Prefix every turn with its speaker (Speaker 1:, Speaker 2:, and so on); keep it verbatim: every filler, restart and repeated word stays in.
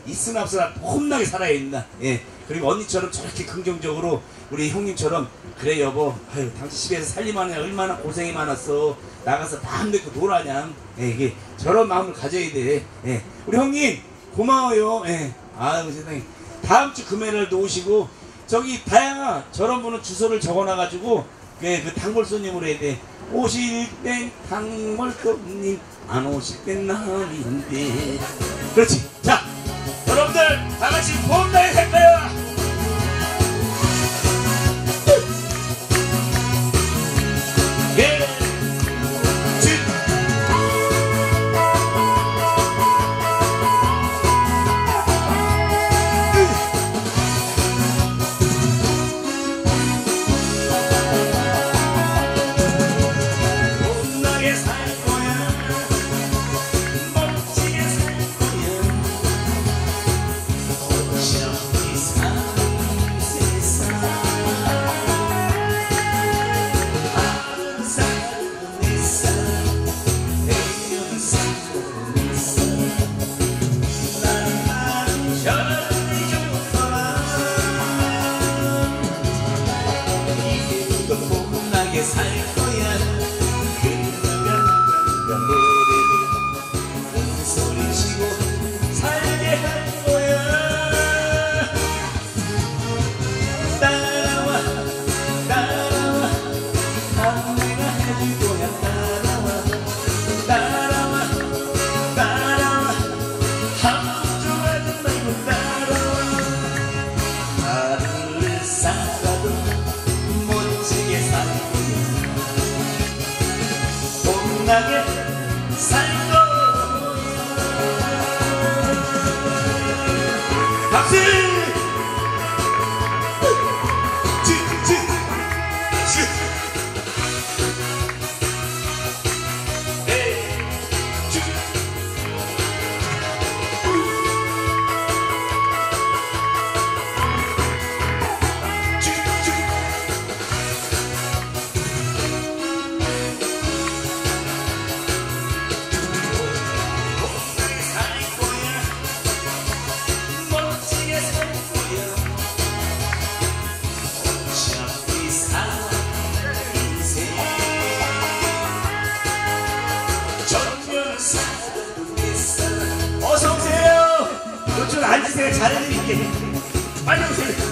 Speaker 1: 있으나 없으나 험나게 살아야 된다. 예. 그리고 언니처럼 저렇게 긍정적으로 우리 형님처럼 그래 여보 아유 당신 집에서 살림만 해 얼마나 고생이 많았어 나가서 마음대로 놀아냐. 예, 이게 저런 마음을 가져야 돼. 예. 우리 형님 고마워요. 예. 아유 세상에 다음 주 금요일날도 오시고 저기 다양한 저런 분은 주소를 적어놔가지고 그, 그 단골 손님으로 해야 돼. 오실 땐 단골 손님 안 오실 땐 남인데. 그렇지. 자 여러분들 다같이 봄날에 살 거야. 예. 살 거야. 그가 노래를 큰 소리 치고 살게 할 거야. 따라와 따라와 다 내가 해줄 거야. 따라와 따라와 따라와 함정하지 말고 따라와. 하루를 살아도 멋지게 살고 봄나게 살고. 박수! 어서오세요. 이쪽 앉으세요. 잘해드릴게. 빨리 오세요.